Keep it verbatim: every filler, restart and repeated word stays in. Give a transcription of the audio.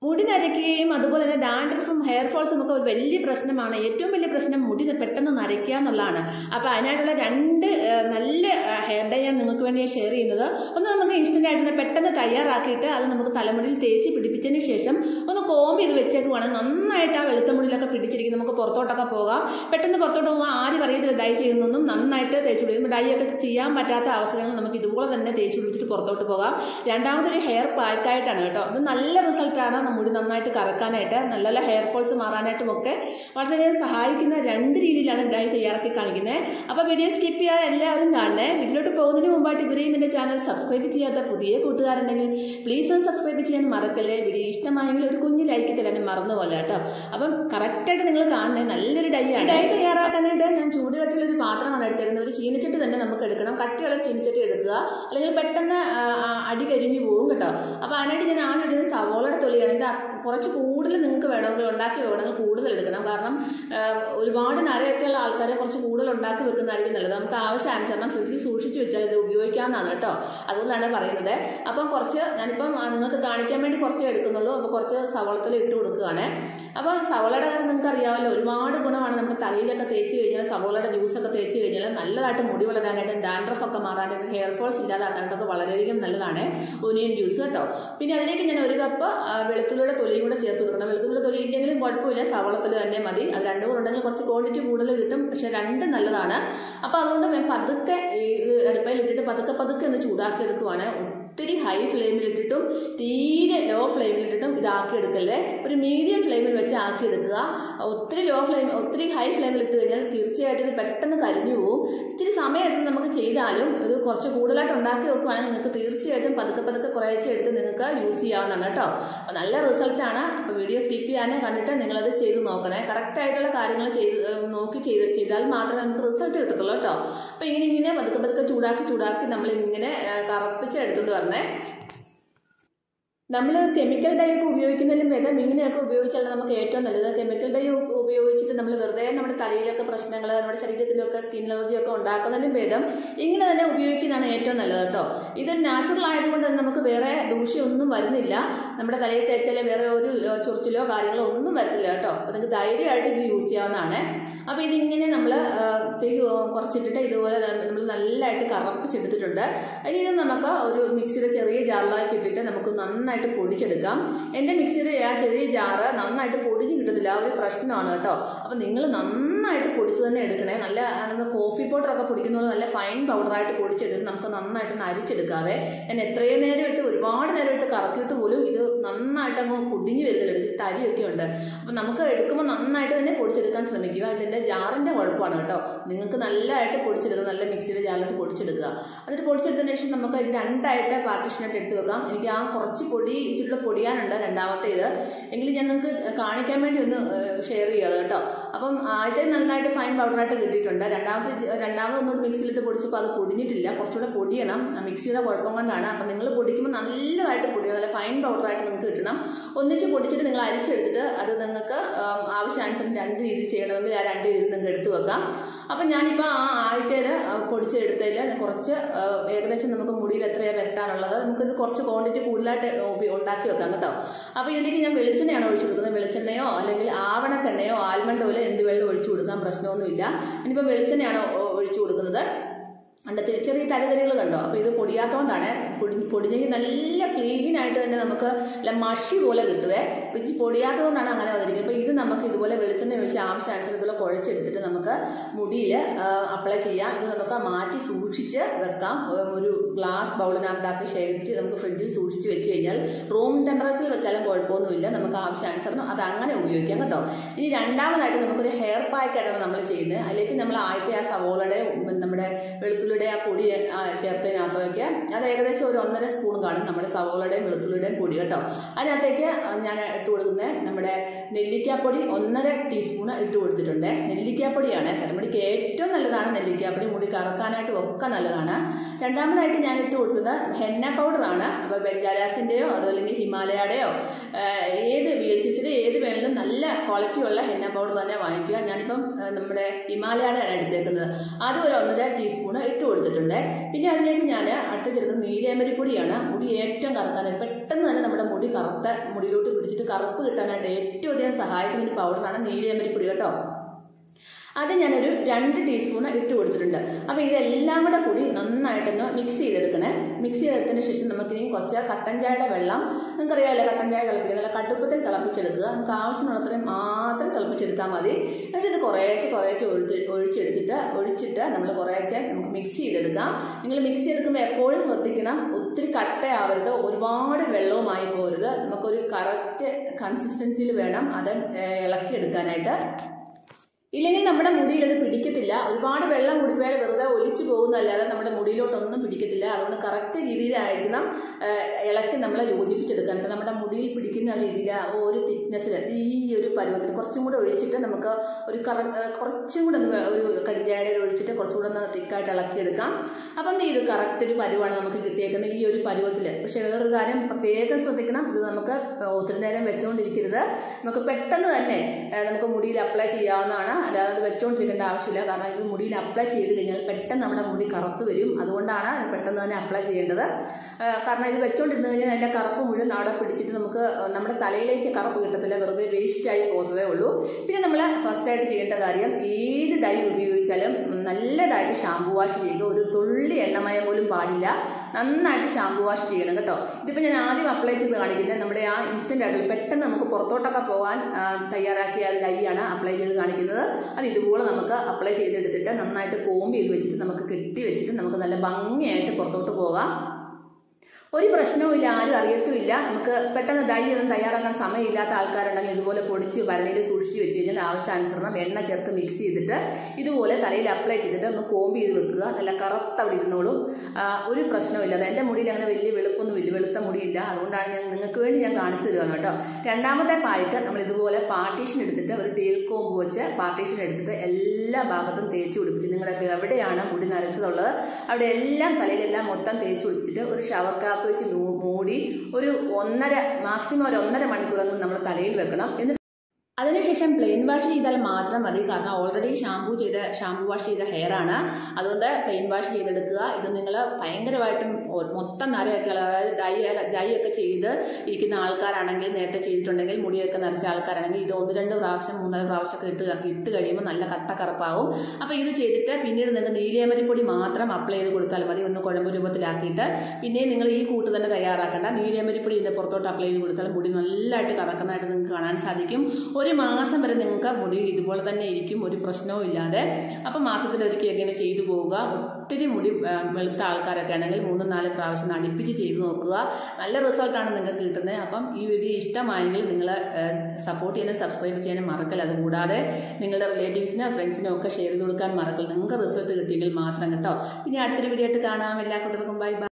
മുടി നരയ്ക്കുകയും അതുപോലെ തന്നെ ഡാൻഡ്രഫും ഹെയർ ഫോൾസും ഒക്കെ ഒരു വലിയ പ്രശ്നമാണ്. ഏറ്റവും വലിയ പ്രശ്നം മുടി പെട്ടെന്ന് നരയ്ക്കുക എന്നുള്ളതാണ്. അപ്പോൾ അതിനായിട്ടുള്ള രണ്ട് നല്ല ഹെയർ ഡൈ ആണ് നിങ്ങൾക്ക് വേണ്ടി ഷെയർ ചെയ്യുന്നത്. ഒന്ന് നമുക്ക് ഇൻസ്റ്റൻ്റ് ആയിട്ട് പെട്ടെന്ന് തയ്യാറാക്കിയിട്ട് അത് നമുക്ക് തലമുടിയിൽ തേച്ച് പിടിപ്പിച്ചതിന് ശേഷം ഒന്ന് കോമ്പ് ചെയ്ത് വെച്ചേക്കുവാണെങ്കിൽ നന്നായിട്ട് ആ വെളുത്ത മുടിയിലൊക്കെ പിടിച്ചിരിക്കും. നമുക്ക് പുറത്തോട്ടൊക്കെ പോകാം. പെട്ടെന്ന് പുറത്തോട്ട് പോകാൻ ആരും അറിയത്തില്ല ഡൈ ചെയ്യുന്നൊന്നും. നന്നായിട്ട് തേച്ച് പിടിക്കും. ഡൈ ഒക്കെ ചെയ്യാൻ പറ്റാത്ത അവസരങ്ങൾ നമുക്ക് ഇതുപോലെ തന്നെ തേച്ച് പിടിച്ചിട്ട് പുറത്തോട്ട് പോകാം. രണ്ടാമതൊരു ഹെയർ പാക്കായിട്ടാണ് കേട്ടോ. അത് നല്ല റിസൾട്ടാണ്. മുടി നന്നായിട്ട് കറക്കാനായിട്ട് നല്ല നല്ല ഹെയർ ഫോൾസ് മാറാനായിട്ടും ഒക്കെ വളരെയധികം സഹായിക്കുന്ന രണ്ട് രീതിയിലാണ് ഡൈ തയ്യാറാക്കി കാണിക്കുന്നത്. അപ്പോൾ വീഡിയോ സ്കിപ്പ് ചെയ്യാതെ എല്ലാവരും കാണണേ. വീട്ടിലോട്ട് പോകുന്നതിന് മുമ്പായിട്ട് ഇതുവരെയും എൻ്റെ ചാനൽ സബ്സ്ക്രൈബ് ചെയ്യാത്ത പുതിയ കൂട്ടുകാരുണ്ടെങ്കിൽ പ്ലീസ് ഒന്ന് സബ്സ്ക്രൈബ് ചെയ്യാൻ മറക്കല്ലേ. വീഡിയോ ഇഷ്ടമായെങ്കിൽ ഒരു കുഞ്ഞു ലൈക്ക് തരാനും മറന്നു പോലെ കേട്ടോ. അപ്പം കറക്റ്റായിട്ട് നിങ്ങൾ കാണണേ. നല്ലൊരു ഡൈ ആണ്. ഡൈ തയ്യാറാക്കാനായിട്ട് ഞാൻ ചൂട് കട്ടിയുള്ളൊരു പാത്രമാണ് എടുത്തേക്കുന്നത്. ഒരു ചീനിച്ചട്ടി തന്നെ നമുക്ക് എടുക്കണം. കട്ടിയുള്ള ചീനിച്ചട്ടി എടുക്കുക, അല്ലെങ്കിൽ പെട്ടെന്ന് അടി കരിഞ്ഞു പോകും കേട്ടോ. അപ്പോൾ അതിനായിട്ട് ഞാൻ ആദ്യം എടുക്കുന്നത് സവോളയുടെ തൊലിയാണ്. ഇത് കുറച്ച് കൂടുതൽ നിങ്ങൾക്ക് വേണമെങ്കിൽ ഉണ്ടാക്കി വേണമെങ്കിൽ കൂടുതൽ എടുക്കണം. കാരണം ഒരുപാട് നരയൊക്കെയുള്ള ആൾക്കാരെ കുറച്ച് കൂടുതൽ ഉണ്ടാക്കി വെക്കുന്നതായിരിക്കും നല്ലത്. നമുക്ക് ആവശ്യാനുസരണം ഫ്രിഡ്ജിൽ സൂക്ഷിച്ച് വെച്ചാൽ ഇത് ഉപയോഗിക്കാവുന്നതാണ് കേട്ടോ. അതുകൊണ്ടാണ് പറയുന്നത്. അപ്പം കുറച്ച് ഞാനിപ്പം നിങ്ങൾക്ക് കാണിക്കാൻ വേണ്ടി കുറച്ചേ എടുക്കുന്നുള്ളൂ. അപ്പോൾ കുറച്ച് സവോളത്തിൽ ഇട്ട് കൊടുക്കുകയാണ്. അപ്പോൾ സവോളയുടെ കാര്യം നിങ്ങൾക്ക് അറിയാമല്ലോ, ഒരുപാട് ഗുണമാണ്. നമ്മുടെ തലയിലൊക്കെ തേച്ച് കഴിഞ്ഞാൽ സവോളയുടെ ജ്യൂസൊക്കെ തേച്ച് കഴിഞ്ഞാൽ നല്ലതായിട്ട് മുടി വളരാനായിട്ടും ഡാൻഡ്രഫ് ഒക്കെ മാറാനായിട്ടും ഹെയർ ഫോൾസ് ഇല്ലാതാക്കാനായിട്ടൊക്കെ വളരെയധികം നല്ലതാണ് ഒനിയൻ ജ്യൂസ് കേട്ടോ. പിന്നെ അതിലേക്ക് ഞാൻ ഒരു കപ്പ് വെളുത്തുള്ളിയുടെ തൊലിയും കൂടെ ചേർത്ത് കൊടുക്കണം. വെളുത്തുള്ളിയുടെ തൊലി ഇല്ലെങ്കിലും കുഴപ്പമില്ല, സവോളത്തിൽ തന്നെ മതി. അത് രണ്ടും കൂടെ ഉണ്ടെങ്കിൽ കുറച്ച് ക്വാണ്ടിറ്റി കൂടുതൽ കിട്ടും. പക്ഷെ രണ്ട് നല്ലതാണ്. അപ്പോൾ അതുകൊണ്ട് പതുക്കെ ഈ അടുപ്പയിൽ ഇട്ടിട്ട് പതുക്കെ പതുക്കെ ഒന്ന് ചൂടാക്കി എടുക്കുവാണ്. ഒത്തിരി ഹൈ ഫ്ലെയിമിലിട്ടിട്ടും തീരെ ലോ ഫ്ലെയിമിലിട്ടിട്ടും ഇതാക്കി എടുക്കല്ലേ. ഒരു മീഡിയം ഫ്ലെയിമിൽ വെച്ച് ആക്കി എടുക്കുക. ഒത്തിരി ലോ ഫ്ലെയിം ഒത്തിരി ഹൈ ഫ്ലെയിമിലിട്ട് കഴിഞ്ഞാൽ തീർച്ചയായിട്ടും ഇത് പെട്ടെന്ന് കരിഞ്ഞു പോകും. ഇച്ചിരി സമയമെടുത്ത് നമുക്ക് ചെയ്താലും ഇത് കുറച്ച് കൂടുതലായിട്ട് ഉണ്ടാക്കി വെക്കുകയാണെങ്കിൽ നിങ്ങൾക്ക് തീർച്ചയായിട്ടും പതുക്കെ പതുക്കെ കുറേശ്ശെ എടുത്ത് നിങ്ങൾക്ക് യൂസ് ചെയ്യാവുന്നതാണ് കേട്ടോ. അപ്പോൾ നല്ല റിസൾട്ടാണ്. അപ്പോൾ വീഡിയോ സ്കിപ്പ് ചെയ്യാനേ കണ്ടിട്ട് നിങ്ങളത് ചെയ്ത് നോക്കണേ. കറക്റ്റായിട്ടുള്ള കാര്യങ്ങൾ ചെയ്ത് നോക്കി ചെയ്ത് ചെയ്താൽ മാത്രമേ നമുക്ക് റിസൾട്ട് കിട്ടത്തുള്ളൂ കേട്ടോ. അപ്പോൾ ഇങ്ങനെ ഇങ്ങനെ പതുക്കെ പതുക്കെ ചൂടാക്കി ചൂടാക്കി നമ്മളിങ്ങനെ കറപ്പിച്ച് എടുത്തുകൊണ്ട് വരണേ. നമ്മൾ കെമിക്കൽ ഡൈ ഒക്കെ ഉപയോഗിക്കുന്നതിലും ഭേദം ഇങ്ങനെയൊക്കെ ഉപയോഗിച്ചാൽ നമുക്ക് ഏറ്റവും നല്ലത്. കെമിക്കൽ ഡൈ ഉപയോഗിച്ചിട്ട് നമ്മൾ വെറുതെ നമ്മുടെ തലയിലൊക്കെ പ്രശ്നങ്ങൾ, നമ്മുടെ ശരീരത്തിലൊക്കെ സ്കിൻ അലർജി ഒക്കെ ഉണ്ടാക്കുന്നതിലും ഭേദം ഇങ്ങനെ തന്നെ ഉപയോഗിക്കുന്നതാണ് ഏറ്റവും നല്ലത് കേട്ടോ. ഇതൊരു നാച്ചുറൽ ആയതുകൊണ്ട് തന്നെ നമുക്ക് വേറെ ദൂഷ്യമൊന്നും വരുന്നില്ല. നമ്മുടെ തലയിൽ തേച്ചാൽ വേറെ ഒരു ചൊറിച്ചിലോ കാര്യങ്ങളോ ഒന്നും വരത്തില്ല കേട്ടോ. അപ്പോൾ നിങ്ങൾക്ക് ധൈര്യമായിട്ട് ഇത് യൂസ് ചെയ്യാവുന്നതാണ്. അപ്പോൾ ഇതിങ്ങനെ നമ്മൾ തീ കുറച്ചിട്ടിട്ട് ഇതുപോലെ നമ്മൾ നല്ലതായിട്ട് കറപ്പിച്ചെടുത്തിട്ടുണ്ട്. ഇനി ഇത് നമുക്ക് ഒരു മിക്സിയുടെ ചെറിയ ജാറിലേക്ക് ഇട്ടിട്ട് നമുക്ക് നന്നായിട്ട് പൊടിച്ചെടുക്കാം. എൻ്റെ മിക്സിയുടെ ആ ചെറിയ ജാറ് നന്നായിട്ട് പൊടിഞ്ഞ് കിട്ടത്തില്ല, ആ ഒരു പ്രശ്നമാണ് കേട്ടോ. അപ്പം നിങ്ങൾ നന്നായിട്ട് പൊടിച്ച് തന്നെ എടുക്കണേ. നല്ല നമ്മൾ കോഫി പൗഡറൊക്കെ പൊടിക്കുന്ന പോലെ നല്ല ഫൈൻ പൗഡറായിട്ട് പൊടിച്ചെടുത്ത് നമുക്ക് നന്നായിട്ടൊന്ന് അരിച്ചെടുക്കാവേ. ഞാൻ എത്രയും നേരം ഇട്ട് ഒരുപാട് നേരം ഇട്ട് കറക്കിയിട്ട് പോലും ഇത് നന്നായിട്ട് അങ്ങ് പൊടിഞ്ഞ് വരുന്നില്ല. ഇതിൽ തരിയൊക്കെ ഉണ്ട്. അപ്പം നമുക്ക് എടുക്കുമ്പോൾ നന്നായിട്ട് തന്നെ പൊടിച്ചെടുക്കാൻ ശ്രമിക്കുക. ഇതിൻ്റെ ജാറിൻ്റെ കുഴപ്പമാണ് കേട്ടോ. നിങ്ങൾക്ക് നല്ലതായിട്ട് പൊടിച്ചെടുക്കുക. നല്ല മിക്സിയുടെ ജാറിലിട്ട് പൊടിച്ചെടുക്കുക. എന്നിട്ട് പൊടിച്ചെടുത്തതിന് ശേഷം നമുക്ക് ഇത് രണ്ടായിട്ട് പാർട്ടീഷനായിട്ട് ഇട്ട് വെക്കാം. എനിക്ക് ആ കുറച്ച് പൊടി ഇച്ചിരി പൊടിയാനുണ്ട് രണ്ടാമത്തേത്. എങ്കിലും ഞാൻ നിങ്ങൾക്ക് കാണിക്കാൻ വേണ്ടി ഒന്ന് ഷെയർ ചെയ്യാതെ കേട്ടോ. അപ്പം ആദ്യത്തെ നന്നായിട്ട് ഫൈൻ പൗഡറായിട്ട് കിട്ടിയിട്ടുണ്ട്. രണ്ടാമത്തെ രണ്ടാമത് ഒന്നുകൂടി മിക്സിയിലിട്ട് പൊടിച്ചപ്പോൾ അത് പൊടിഞ്ഞിട്ടില്ല. കുറച്ചുകൂടെ പൊടിയണം. മിക്സിയുടെ കുഴപ്പം കൊണ്ടാണ്. അപ്പം നിങ്ങൾ പൊടിക്കുമ്പോൾ നല്ലതായിട്ട് പൊടിയണം. നല്ല ഫൈൻ പൗഡറായിട്ട് നിങ്ങൾക്ക് കിട്ടണം. ഒന്നിച്ച് പൊടിച്ചിട്ട് നിങ്ങൾ അരിച്ചെടുത്തിട്ട് അത് നിങ്ങൾക്ക് ആവശ്യാനുസരണം രണ്ട് രീതിയിൽ ചെയ്യണമെങ്കിൽ ആ രണ്ട് രീതിയിൽ നിങ്ങൾക്ക് എടുത്തു വെക്കാം. അപ്പം ഞാനിപ്പോൾ ആ ആദ്യത്തേത് പൊടിച്ചെടുത്തതിൽ കുറച്ച് ഏകദേശം നമുക്ക് മുടിയിൽ എത്രയാണ് വരട്ടാനുള്ളത് നമുക്കിത് കുറച്ച് ക്വാണ്ടിറ്റി കൂടുതലായിട്ട് ഉണ്ടാക്കി വെക്കാം കേട്ടോ. അപ്പോൾ ഇതിലേക്ക് ഞാൻ വെളിച്ചെണ്ണയാണ് ഒഴിച്ചു കൊടുക്കുന്നത്. വെളിച്ചെണ്ണയോ അല്ലെങ്കിൽ ആവണക്കെണ്ണയോ ആൽമണ്ട് ഓയിലോ എന്ത് വെള്ളം ഒഴിച്ചു കൊടുക്കാൻ പ്രശ്നമൊന്നുമില്ല. ഇനിയിപ്പോൾ വെളിച്ചെണ്ണയാണ് ഒഴിച്ചു കൊടുക്കുന്നത്. അതിൻ്റെ ചെറിയ തരിതരികൾ കണ്ടോ. അപ്പോൾ ഇത് പൊടിയാത്തതുകൊണ്ടാണ്. പൊടി പൊടിഞ്ഞെങ്കിൽ നല്ല ക്ലീനായിട്ട് തന്നെ നമുക്ക് നല്ല മഷി പോലെ കിട്ടുവേ. ഇത് പൊടിയാത്തതുകൊണ്ടാണ് അങ്ങനെ വന്നിരിക്കുന്നത്. അപ്പോൾ ഇത് നമുക്ക് ഇതുപോലെ വെളിച്ചെണ്ണ ഒഴിച്ച് ആവശ്യാനുസരണം ഇതുപോലെ കുഴച്ചെടുത്തിട്ട് നമുക്ക് മുടിയിൽ അപ്ലൈ ചെയ്യാം. ഇത് നമുക്ക് മാറ്റി സൂക്ഷിച്ച് വെക്കാം. ഒരു ഗ്ലാസ് ബൗളിനകത്താക്കി ശേഖരിച്ച് നമുക്ക് ഫ്രിഡ്ജിൽ സൂക്ഷിച്ച് വെച്ച് കഴിഞ്ഞാൽ റൂം ടെമ്പറേച്ചറിൽ വെച്ചാലും കുഴപ്പമൊന്നുമില്ല. നമുക്ക് ആവശ്യാനുസരണം അത് അങ്ങനെ ഉപയോഗിക്കാം കേട്ടോ. ഇനി രണ്ടാമതായിട്ട് നമുക്കൊരു ഹെയർ പാക്കായിട്ടാണ് നമ്മൾ ചെയ്യുന്നത്. അതിലേക്ക് നമ്മൾ ആദ്യത്തെ ആ സവോളയുടെ നമ്മുടെ വെളുത്തുള്ളി ആ പൊടി ചേർത്തതിനകത്തേക്ക് അത് ഏകദേശം ഒരു ഒന്നര സ്പൂൺ കാണും നമ്മുടെ സവോളയുടെയും വെളുത്തുള്ളിയുടെയും പൊടി കേട്ടോ. അതിനകത്തേക്ക് ഞാൻ ഇട്ട് കൊടുക്കുന്നത് നമ്മുടെ നെല്ലിക്കാപ്പൊടി ഒന്നര ടീസ്പൂണ് ഇട്ട് കൊടുത്തിട്ടുണ്ട്. നെല്ലിക്കാപ്പൊടിയാണ് തലമുടിക്ക് ഏറ്റവും നല്ലതാണ്. നെല്ലിക്കാപ്പൊടി മുടി കറക്കാനായിട്ടും ഒക്കെ നല്ലതാണ്. രണ്ടാമതായിട്ട് ഞാൻ ഇട്ട് കൊടുത്തത് ഹെന്ന പൗഡറാണ്. അപ്പോൾ ബെഞ്ചാരാസിൻ്റെയോ അതോ അല്ലെങ്കിൽ ഹിമാലയയുടെയോ ഏത് വി എൽ സി സിയുടെ ഏത് വേണമെങ്കിലും നല്ല ക്വാളിറ്റിയുള്ള ഹെന്ന പൗഡർ തന്നെ വാങ്ങിക്കുക. ഞാനിപ്പം നമ്മുടെ ഹിമാലയയുടെ ആണ് എടുത്തേക്കുന്നത്. അത് ഒരു ഒന്നര ടീസ്പൂണ് ഇട്ട് കൊടുത്തിട്ടുണ്ട്. പിന്നെ അതിലേക്ക് ഞാൻ അടുത്ത് ചേർക്കുന്നത് നീലയമരിപ്പൊടിയാണ്. മുടി ഏറ്റവും കറക്കാനായിട്ട് പെട്ടെന്ന് തന്നെ നമ്മുടെ മുടി കറുത്ത മുടിയിലോട്ട് പിടിച്ചിട്ട് കറുപ്പ് കിട്ടാനായിട്ട് ഏറ്റവും അധികം സഹായിക്കുന്ന ഒരു പൗഡറാണ് നീലയമരിപ്പൊടി കേട്ടോ. അത് ഞാനൊരു രണ്ട് ടീസ്പൂണ് ഇട്ട് കൊടുത്തിട്ടുണ്ട്. അപ്പോൾ ഇതെല്ലാം കൂടെ കൂടി നന്നായിട്ടൊന്ന് മിക്സ് ചെയ്തെടുക്കണേ. മിക്സ് ചെയ്തെടുത്തതിന് ശേഷം നമുക്കിനി കുറച്ച് കട്ടൻ ചായയുടെ വെള്ളം, നിങ്ങൾക്കറിയാമല്ലോ കട്ടൻ ചായ തിളപ്പിക്കുക, നല്ല കടുപ്പത്തിൽ തിളപ്പിച്ചെടുക്കുക. നമുക്ക് ആവശ്യമുള്ളത്രയും മാത്രം തിളപ്പിച്ചെടുത്താൽ മതി. എന്നിട്ട് ഇത് കുറേശ്ശെ കുറേശ്ശെ ഒഴിച്ച് ഒഴിച്ചെടുത്തിട്ട് ഒഴിച്ചിട്ട് നമ്മൾ കുറേശ്ശെ നമുക്ക് മിക്സ് ചെയ്തെടുക്കാം. നിങ്ങൾ മിക്സ് ചെയ്തെടുക്കുമ്പോൾ എപ്പോഴും ശ്രദ്ധിക്കണം, ഒത്തിരി കട്ടയാവരുത്, ഒരുപാട് വെള്ളവുമായി പോരുത്. നമുക്കൊരു കറക്റ്റ് കൺസിസ്റ്റൻസിയിൽ വേണം അത് ഇളക്കിയെടുക്കാനായിട്ട്. ഇല്ലെങ്കിൽ നമ്മുടെ മുടിയിൽ അത് പിടിക്കത്തില്ല. ഒരുപാട് വെള്ളം കുടിപ്പോയാൽ വെറുതെ ഒലിച്ചു പോകുന്നതല്ലാതെ നമ്മുടെ മുടിയിലോട്ടൊന്നും പിടിക്കത്തില്ല. അതുകൊണ്ട് കറക്റ്റ് രീതിയിലായിരിക്കണം ഇളക്കി നമ്മൾ യോജിപ്പിച്ചെടുക്കാൻ. നമ്മുടെ മുടിയിൽ പിടിക്കുന്ന രീതിയിൽ ഒരു തിക്നെസ്സിൽ ഈ ഒരു പരുവത്തിൽ കുറച്ചും കൂടെ ഒഴിച്ചിട്ട് നമുക്ക് ഒരു കറ കുറച്ചും കൂടെ ഒന്ന് ഒരു കടിഞ്ചായുടെ ഒഴിച്ചിട്ട് കുറച്ചും കൂടെ ഒന്ന് തിക്കായിട്ട് ഇളക്കിയെടുക്കാം. അപ്പം ഇത് കറക്റ്റ് ഒരു പരുവാണ് നമുക്ക് കിട്ടിയേക്കുന്നത് ഈ ഒരു പരുവത്തിൽ. പക്ഷേ വേറൊരു കാര്യം പ്രത്യേകം ശ്രദ്ധിക്കണം, ഇത് നമുക്ക് ഒത്തിരി നേരം വെച്ചുകൊണ്ടിരിക്കരുത്. നമുക്ക് പെട്ടെന്ന് തന്നെ നമുക്ക് മുടിയിൽ അപ്ലൈ ചെയ്യാവുന്നതാണ്. അല്ലാതെ അത് വെച്ചുകൊണ്ടിരിക്കേണ്ട ആവശ്യമില്ല. കാരണം ഇത് മുടിയിൽ അപ്ലൈ ചെയ്ത് കഴിഞ്ഞാൽ പെട്ടെന്ന് നമ്മുടെ മുടി കറുത്ത് വരും. അതുകൊണ്ടാണ് ഇത് പെട്ടെന്ന് തന്നെ അപ്ലൈ ചെയ്യേണ്ടത്. കാരണം ഇത് വെച്ചുകൊണ്ടിരുന്ന് കഴിഞ്ഞാൽ അതിൻ്റെ കറുപ്പ് മുഴുവൻ അവിടെ പിടിച്ചിട്ട് നമുക്ക് നമ്മുടെ തലയിലേക്ക് കറുപ്പ് കിട്ടത്തില്ല, വെറുതെ വേസ്റ്റായി പോകുന്നതേ ഉള്ളൂ. പിന്നെ നമ്മൾ ഫസ്റ്റായിട്ട് ചെയ്യേണ്ട കാര്യം, ഏത് ഡൈ ഉപയോഗിച്ചാലും നല്ലതായിട്ട് ഷാമ്പു വാഷ് ചെയ്യുക. ഒരു തുള്ളി എണ്ണമയം പോലും പാടില്ല. നന്നായിട്ട് ഷാമ്പു വാഷ് ചെയ്യണം കേട്ടോ. ഇതിപ്പോൾ ഞാൻ ആദ്യം അപ്ലൈ ചെയ്ത് കാണിക്കുന്നത് നമ്മുടെ ആ ഇൻസ്റ്റൻ്റ് ആയിട്ടുള്ള പെട്ടെന്ന് നമുക്ക് പുറത്തോട്ടൊക്കെ പോകാൻ തയ്യാറാക്കിയ ഒരു ഡൈ ആണ് അപ്ലൈ ചെയ്ത് കാണിക്കുന്നത്. അത് ഇതുപോലെ നമുക്ക് അപ്ലൈ ചെയ്തെടുത്തിട്ട് നന്നായിട്ട് കോമ്പ് ചെയ്ത് വെച്ചിട്ട് നമുക്ക് കെട്ടി വെച്ചിട്ട് നമുക്ക് നല്ല ഭംഗിയായിട്ട് പുറത്തോട്ട് പോകാം. ഒരു പ്രശ്നവുമില്ല, ആരും അറിയത്തുമില്ല. നമുക്ക് പെട്ടെന്ന് ഡൈ ഒന്നും തയ്യാറാക്കാൻ സമയമില്ലാത്ത ആൾക്കാരുണ്ടെങ്കിൽ ഇതുപോലെ പൊടിച്ച് ഭരണിയിൽ സൂക്ഷിച്ച് വെച്ച് കഴിഞ്ഞാൽ ആവശ്യാനുസരണം എണ്ണ ചേർത്ത് മിക്സ് ചെയ്തിട്ട് ഇതുപോലെ തലയിൽ അപ്ലൈ ചെയ്തിട്ട് ഒന്ന് കോമ്പ് ചെയ്ത് വെക്കുക. നല്ല കറുത്ത അവിടെ ഇരുന്നോളും, ഒരു പ്രശ്നമില്ല. എൻ്റെ മുടിയിൽ അങ്ങനെ വലിയ വെളുപ്പൊന്നുമില്ല, വെളുത്ത മുടിയില്ല. അതുകൊണ്ടാണ് ഞാൻ നിങ്ങൾക്ക് വേണ്ടി ഞാൻ കാണിച്ചു തരുവാണ് കേട്ടോ. രണ്ടാമത്തെ പായ്ക്ക് നമ്മൾ ഇതുപോലെ പാർട്ടീഷൻ എടുത്തിട്ട് ഒരു ടേൽ കോമ്പ് വെച്ച് പാർട്ടീഷൻ എടുത്തിട്ട് എല്ലാ ഭാഗത്തും തേച്ച് പിടിപ്പിച്ച് നിങ്ങളൊക്കെ എവിടെയാണ് മുടി നരച്ചതുള്ളത് അവിടെ എല്ലാം തലയിലെല്ലാം മൊത്തം തേച്ച് പിടിപ്പിച്ചിട്ട് ഒരു ഷവർ കാപ്പ് വെച്ച് മൂടി ഒരു ഒന്നര മാക്സിമം ഒരു ഒന്നര മണിക്കൂറൊന്നും നമ്മൾ തലയിൽ വെക്കണം. എന്നിട്ട് അതിനുശേഷം പ്ലെയിൻ വാഷ് ചെയ്താൽ മാത്രം മതി. കാരണം ഓൾറെഡി ഷാമ്പൂ ചെയ്ത ഷാമ്പൂ വാഷ് ചെയ്ത ഹെയർ ആണ്. അതുകൊണ്ട് പ്ലെയിൻ വാഷ് ചെയ്തെടുക്കുക. ഇത് നിങ്ങൾ ഭയങ്കരമായിട്ടും മൊത്തം നരയൊക്കെ, അതായത് ഡൈ ഡൈ ഒക്കെ ചെയ്ത് ഇരിക്കുന്ന ആൾക്കാരാണെങ്കിൽ, നേരത്തെ ചെയ്തിട്ടുണ്ടെങ്കിൽ മുടിയൊക്കെ നരച്ച ആൾക്കാരാണെങ്കിൽ ഇത് ഒന്ന് രണ്ട് പ്രാവശ്യം മൂന്നര പ്രാവശ്യമൊക്കെ ഇട്ട് ഇട്ട് കഴിയുമ്പോൾ നല്ല കട്ടക്കറപ്പാവും. അപ്പോൾ ഇത് ചെയ്തിട്ട് പിന്നീട് നിങ്ങൾക്ക് നീലയമരിപ്പൊടി മാത്രം അപ്ലൈ ചെയ്ത് കൊടുത്താൽ മതി, ഒന്ന് കുഴമ്പ് രൂപത്തിലാക്കിയിട്ട്. പിന്നെ നിങ്ങൾ ഈ കൂട്ട് തന്നെ തയ്യാറാക്കേണ്ട, നീലയമരിപ്പൊടി ഇതിൻ്റെ പുറത്തോട്ട് അപ്ലൈ ചെയ്ത് കൊടുത്താൽ മുടി നല്ലതായിട്ട് കറക്കുന്നതായിട്ട് നിങ്ങൾക്ക് കാണാൻ സാധിക്കും. ഒരു മാസം വരെ നിങ്ങൾക്ക് മുടി ഇതുപോലെ തന്നെ ഇരിക്കും, ഒരു പ്രശ്നവും ഇല്ലാതെ. അപ്പം മാസത്തിലൊരിക്കൽ എങ്ങനെ ചെയ്തു പോവുക. ഒത്തിരി മുടി വെളുത്ത ആൾക്കാരൊക്കെ ആണെങ്കിൽ മൂന്നും നാല് പ്രാവശ്യം അടുപ്പിച്ച് ചെയ്ത് നോക്കുക. നല്ല റിസൾട്ടാണ് നിങ്ങൾക്ക് കിട്ടുന്നത്. അപ്പം ഈ വീഡിയോ ഇഷ്ടമായെങ്കിൽ നിങ്ങൾ സപ്പോർട്ട് ചെയ്യാനും സബ്സ്ക്രൈബ് ചെയ്യാനും മറക്കല്ല. അതുകൂടാതെ നിങ്ങളുടെ റിലേറ്റീവ്സിനോ ഫ്രണ്ട്സിനോ ഒക്കെ ഷെയർ ചെയ്ത് കൊടുക്കാൻ മറക്കല്ല. നിങ്ങൾക്ക് റിസൾട്ട് കിട്ടിയെങ്കിൽ മാത്രം കേട്ടോ. പിന്നെ അടുത്തൊരു വീഡിയോ ആയിട്ട് കാണാം. എല്ലാ കൂട്ടർക്കും ബൈ ബൈ.